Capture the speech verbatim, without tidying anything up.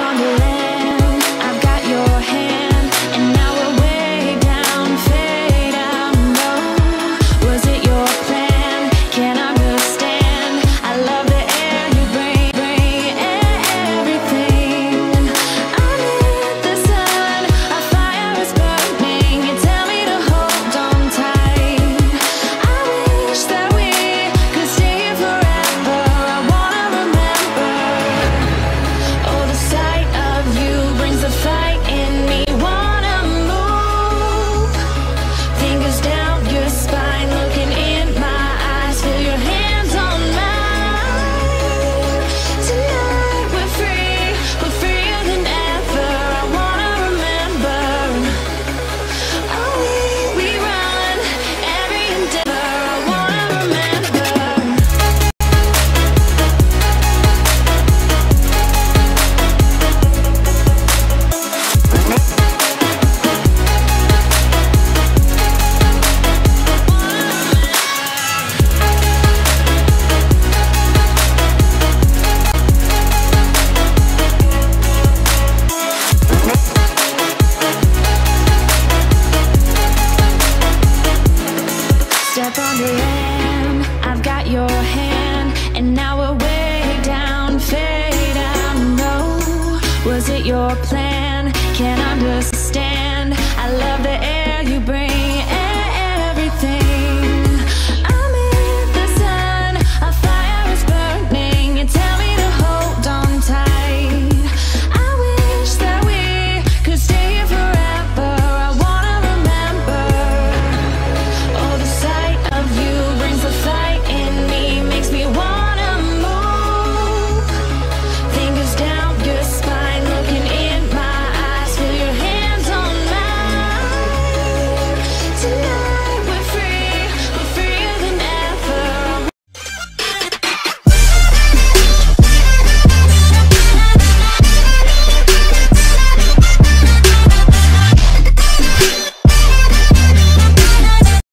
on the land, I've got your hand, and now we're way down, fade out, no. Was it your plan? Can't understand. I love the air you bring, bring everything. Amid the sun, our fire is burning. You tell me to hold on tight. I wish that we could stay here forever. I wanna remember. Oh, the sight of you brings the fight in me. Wanna move, fingers down your spine, looking in my eyes. Feel your hands on mine. Tonight we're free, we're freer than ever. I wanna remember. Oh, we, we run every endeavor. I wanna remember. Step on the